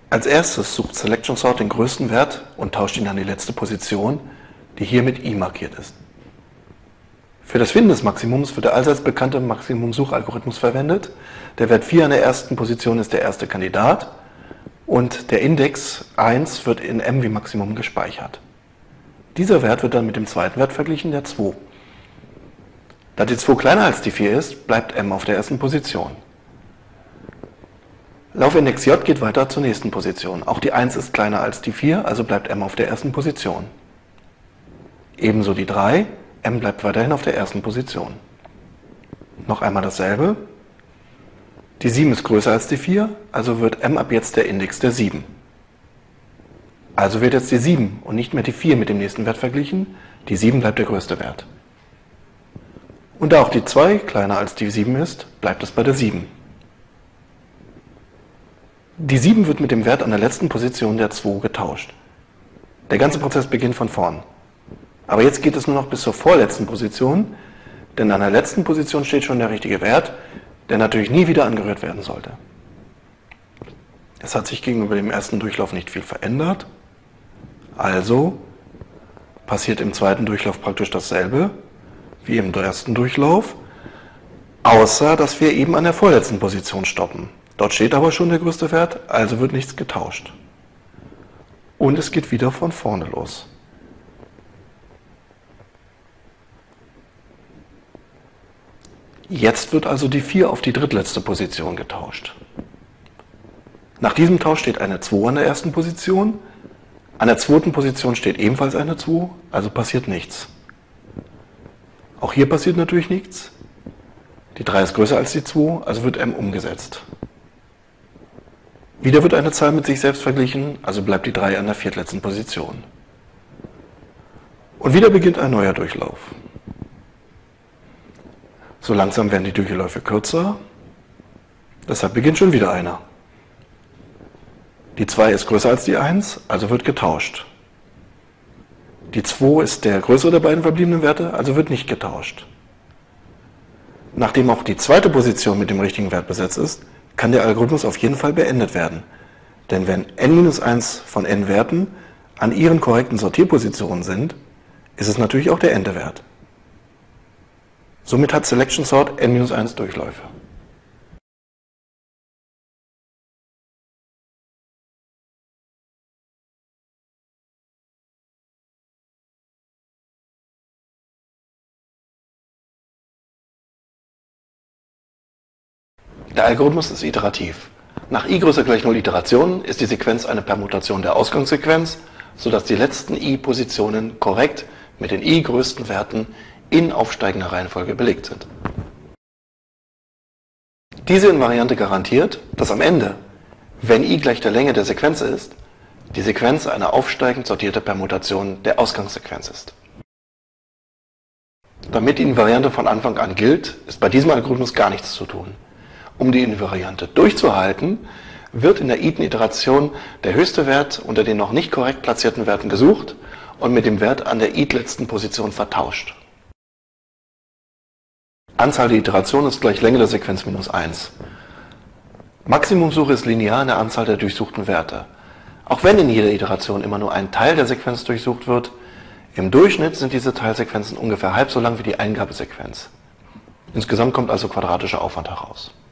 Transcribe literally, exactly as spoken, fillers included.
Als erstes sucht Selection Sort den größten Wert und tauscht ihn an die letzte Position, die hier mit i markiert ist. Für das Finden des Maximums wird der allseits bekannte Maximum-Suchalgorithmus verwendet. Der Wert vier an der ersten Position ist der erste Kandidat und der Index eins wird in m wie Maximum gespeichert. Dieser Wert wird dann mit dem zweiten Wert verglichen, der zwei. Da die zwei kleiner als die vier ist, bleibt m auf der ersten Position. Laufindex j geht weiter zur nächsten Position. Auch die eins ist kleiner als die vier, also bleibt m auf der ersten Position. Ebenso die drei, m bleibt weiterhin auf der ersten Position. Noch einmal dasselbe. Die sieben ist größer als die vier, also wird m ab jetzt der Index der sieben. Also wird jetzt die sieben und nicht mehr die vier mit dem nächsten Wert verglichen. Die sieben bleibt der größte Wert. Und da auch die zwei kleiner als die sieben ist, bleibt es bei der sieben. Die sieben wird mit dem Wert an der letzten Position der zwei getauscht. Der ganze Prozess beginnt von vorn. Aber jetzt geht es nur noch bis zur vorletzten Position, denn an der letzten Position steht schon der richtige Wert, der natürlich nie wieder angerührt werden sollte. Es hat sich gegenüber dem ersten Durchlauf nicht viel verändert, also passiert im zweiten Durchlauf praktisch dasselbe wie im ersten Durchlauf, außer dass wir eben an der vorletzten Position stoppen. Dort steht aber schon der größte Wert, also wird nichts getauscht. Und es geht wieder von vorne los. Jetzt wird also die vier auf die drittletzte Position getauscht. Nach diesem Tausch steht eine zwei an der ersten Position, an der zweiten Position steht ebenfalls eine zwei, also passiert nichts. Auch hier passiert natürlich nichts. Die drei ist größer als die zwei, also wird m umgesetzt. Wieder wird eine Zahl mit sich selbst verglichen, also bleibt die drei an der viertletzten Position. Und wieder beginnt ein neuer Durchlauf. So langsam werden die Durchläufe kürzer, deshalb beginnt schon wieder einer. Die zwei ist größer als die eins, also wird getauscht. Die zwei ist der größere der beiden verbliebenen Werte, also wird nicht getauscht. Nachdem auch die zweite Position mit dem richtigen Wert besetzt ist, kann der Algorithmus auf jeden Fall beendet werden. Denn wenn n minus eins von n Werten an ihren korrekten Sortierpositionen sind, ist es natürlich auch der Endewert. Somit hat Selection Sort n minus eins Durchläufe. Der Algorithmus ist iterativ. Nach i größer gleich null Iterationen ist die Sequenz eine Permutation der Ausgangssequenz, sodass die letzten i-Positionen korrekt mit den i größten Werten in aufsteigender Reihenfolge belegt sind. Diese Invariante garantiert, dass am Ende, wenn i gleich der Länge der Sequenz ist, die Sequenz eine aufsteigend sortierte Permutation der Ausgangssequenz ist. Damit die Invariante von Anfang an gilt, ist bei diesem Algorithmus gar nichts zu tun. Um die Invariante durchzuhalten, wird in der iten Iteration der höchste Wert unter den noch nicht korrekt platzierten Werten gesucht und mit dem Wert an der i-letzten Position vertauscht. Anzahl der Iterationen ist gleich Länge der Sequenz minus eins. Maximumsuche ist linear in der Anzahl der durchsuchten Werte. Auch wenn in jeder Iteration immer nur ein Teil der Sequenz durchsucht wird, im Durchschnitt sind diese Teilsequenzen ungefähr halb so lang wie die Eingabesequenz. Insgesamt kommt also quadratischer Aufwand heraus.